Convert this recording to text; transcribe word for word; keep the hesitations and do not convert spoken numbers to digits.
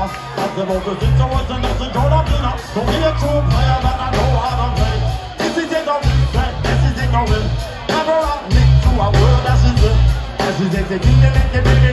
winner. That's the most situation that's a good dinner. Don't be a true player that I know how to play. This is it, don't play. This is it, don't win. Never admit to a word that she's in. This is it, the king, the king, the king.